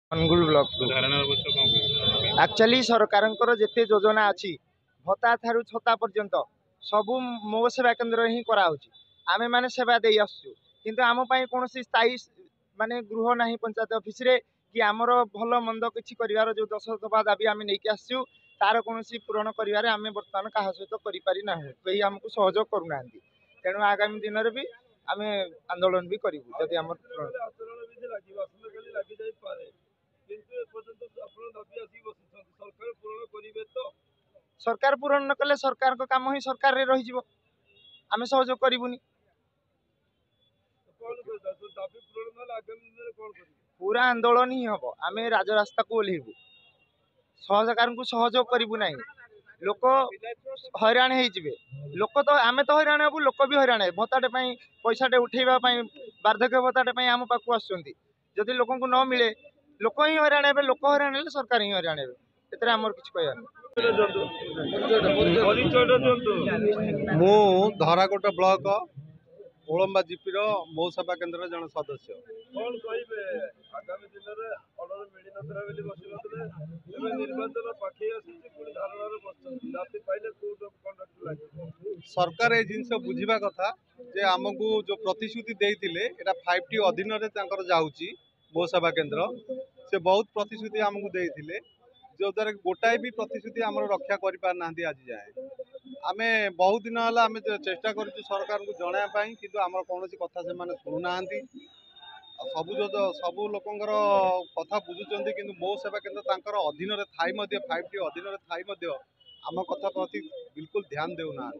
Angul block actually ସରକାରଙ୍କର ଯେତେ ଯୋଜନା ଅଛି ଭତ୍ତା ଠାରୁ ଛତା ପର୍ଯ୍ୟନ୍ତ ସବୁ ମୋ ସେବା କେନ୍ଦ୍ର ହିଁ କରାହଉଛି। ଆମେ ମାନେ ସେବା ଦେଇ ଆସୁଛୁ, କିନ୍ତୁ ଆମ ପାଇଁ କୌଣସି ସ୍ଥାୟୀ ମାନେ ଗୃହ ନାହିଁ ପଞ୍ଚାୟତ ଅଫିସରେ, କି ଆମର ଭଲ ମନ୍ଦ କିଛି କରିବାର ଯୋଉ 10 ଦଫା ଦାବି ଆମେ ନେଇକି ଆସିଛୁ ତାର କୌଣସି ପୂରଣ କରିବାରେ ଆମେ ବର୍ତ୍ତମାନ କାହା ସହିତ କରିପାରି ନାହୁଁ। କେହି ଆମକୁ ସହଯୋଗ କରୁନାହାନ୍ତି। ତେଣୁ ଆଗାମୀ ଦିନରେ ବି ଆମେ ଆନ୍ଦୋଳନ ବି କରିବୁ ଯଦି ଆମର सरकार पूरण न कले सरकार को काम ही सरकार रे रही जीवो, आमे सहयोग करिवुनी। पूरा आंदोलन ही हम आमे राजरास्ता को ओल्हेबु, सहकार को सहयोग करिवु नाही। लोक हैरान हे जिवे, लोक तो आमे तो हैरान हेबु, लोक भी हैरान हे। भत्ताटे पई पैसाटे उठेबा पई वार्धक्य भत्ताटे पई आम पाखु आछंती, जदि लोक को न मिले लोक ही हैरान हेबे। लोक हैरान हेले सरकार ही हैरान हेबे। एतरे हमर किछ कहया मु धराकोट ब्लॉक ओलंबा जीपी मो सेवा केन्द्र जन सदस्य। सरकार ए जिनस बुझा कथा जे आमको जो प्रतिश्रुति देते 5T अधीन जाऊँगी मो सेवा केन्द्र से बहुत प्रतिश्रुति आमको देते जो द्वारा गोटाए भी प्रतिश्रुति आम रक्षा कर पारना आज जाए। आम बहुत दिन है आम चेष्टा कर सरकार को जनवाई कि आम कौन कथा से शुणुना सबू लोकर कथा बुझुंट कि मो सेवा केन्द्र अधीन थाई 5T अधीन थाई आम कथा प्रति बिल्कुल ध्यान देना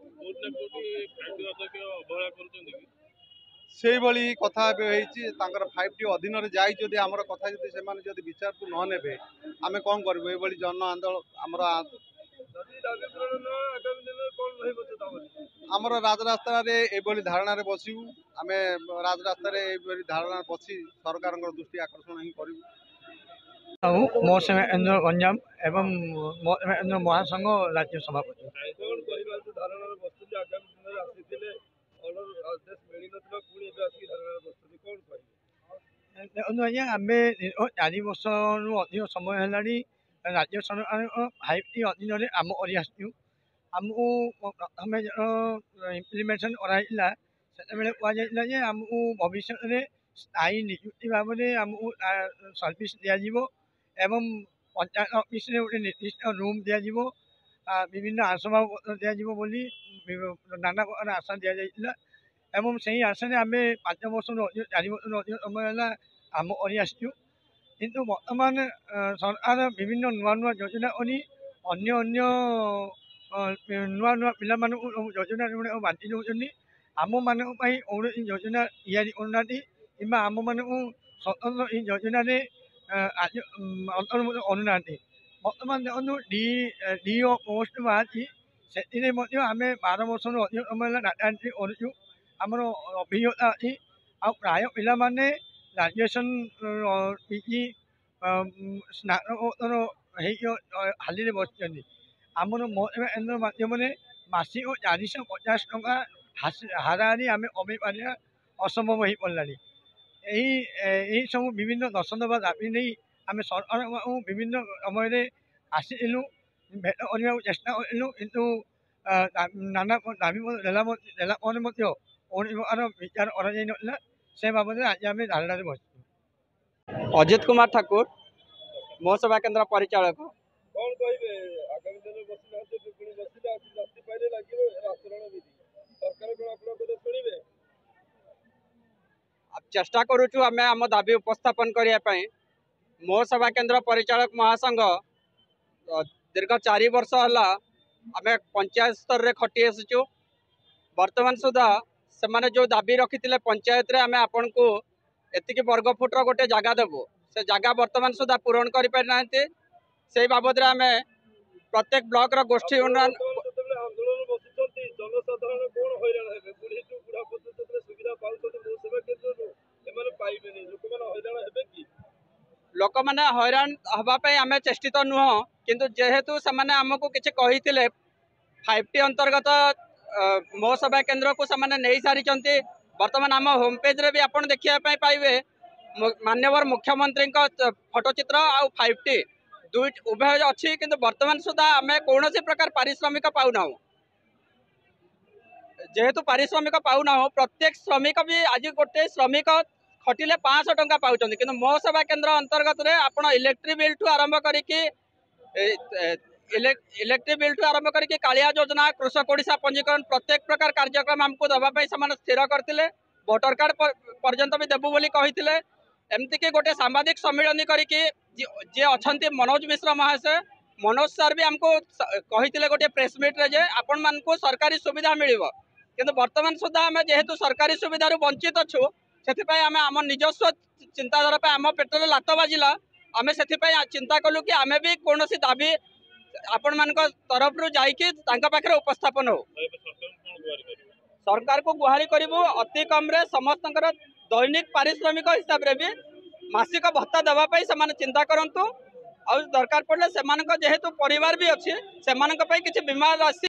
से भली कथा 5T अधीन जामर कथा से विचार को न ने आम कौन करूँ ये जन आंदोलन आमर राजरास्ता ये धारणा बसू आम राजरास्ता धारणा बसी सरकार दृष्टि आकर्षण ही करूँ। मो सेवा केन्द्र गंजाम एवं मो सेवा केन्द्र महासंघ राज्य सभापति। देखो आज्ञा आम 4 वर्ष रु अधिक समय है राज्य सरकार 5T अधीन आम कर आमको प्रथम इम्प्लीमेंटेशन कराइला से कहुला आमको भविष्य में स्थायी नियुक्ति भाव में आमको सर्विस दिज्व एवं पंचायत ऑफिस रे गोटे निर्दिष्ट रूम दिज्व विभिन्न आसबाबपत्र दिज्व बोली नाना प्रकार आशा दि जाइए एवं से ही आशा आम 5 वर्ष 4 वर्ष अधिक समय है आम कर किंतु वर्तमान सरकार विभिन्न नुआ नुआ योजना करी अन्य अन्य नुआ नुआ पिला योजना बांटी दौरान आम मान कौन योजना या करना कि आम मान स्वतंत्र योजना अंतर्भुक्त करना। बर्तमान देखो डीओ पोस्ट बाहरी से आम 12 वर्ष अधिक समय डाटा एंट्री करूँ आमर अभिज्ञता अच्छी आ प्राय पिला ग्रेजुएशन पीजी स्नातकोत्तर हाली बस आमर मो सेवा केन्द्र माध्यम मासिक 450 टंका हाराहारी आम कमे पार असंभव हो पड़ा। यही सब विभिन्न 10 दफा दाबी नहीं आम सरकार विभिन्न समय आसलु भेट करने चेष्टा कलु किंतु नाना दाबी देला कौन प्रकार विचार कर से बाबद आज आम धारणा बस। अजित कुमार ठाकुर मो सेवा केन्द्र परिचालक। चेष्टा करुचु आम आम दाबी उपस्थापन करने मो सेवा केन्द्र परिचालक महासंघ दीर्घ 4 वर्ष है आम पंचायत स्तर में खटी आसुचु। वर्तमान सुधा से जो दाबी रखी पंचायत रे आम आपन को एतिकी वर्ग फुटर गोटे जगह देवु से जगह वर्तमान सुधा पूरण कर पारिना से बाबद आम प्रत्येक ब्लॉक रो गोष्ठी उन्नयन लोक मैंने हैरान हाँपाई आम चेष्टित नुह किंतु जेहेतु से आमको किसी कही 5T अंतर्गत मो सेवा केन्द्र को नहीं सारी बर्तमान आम होम पेज रे भी आपन देखिया पाइबे माननीय मुख्यमंत्री फोटोचित्र आउ 5T दुई उभय अच्छी किंतु वर्तमान सुधा आम कौन प्रकार पारिश्रमिक पाऊना जेहेतु पारिश्रमिक पाऊना प्रत्येक श्रमिक भी आज गोटे श्रमिक खटिले 500 टंका पाँच कि मो सेवा केन्द्र अंतर्गत आप इलेक्ट्रिक बिल ठू आरंभ करिकी इलेक्ट्रिक बिल ठू आरंभ करिकी कालिया योजना कृषक ओडिशा पंजीकरण प्रत्येक प्रकार कार्यक्रम आमको दवाई से स्थिर करते भोटर कार्ड पर्यंत भी देबू बोली कही एमती कि गोटे सांबादिक सम्मिलन करिकी जे अच्छा मनोज मिश्र महाशय मनोज सर भी आमको कही गोटे प्रेस मीट रे जे आपण मानकु सरकारी सुविधा मिलिबो किंतु वर्तमान सुधा आम जेहेतु सरकारी सुविधा वंचित अच्छु से आम निजस्व चिंताधारा आम पेटर लात बाजिला आम से चिंता कलु कि आम भी कौन दाबी आपण मान तरफ रू जाके उपस्थापन हो सरकार को गुहारी करूँ अति कम समस्त दैनिक पारिश्रमिक हिसाब से भी मासिक भत्ता देवाई से चिंता करूँ और दरकार पड़े से जेहेतु परिवार भी अच्छी से बीमा राशि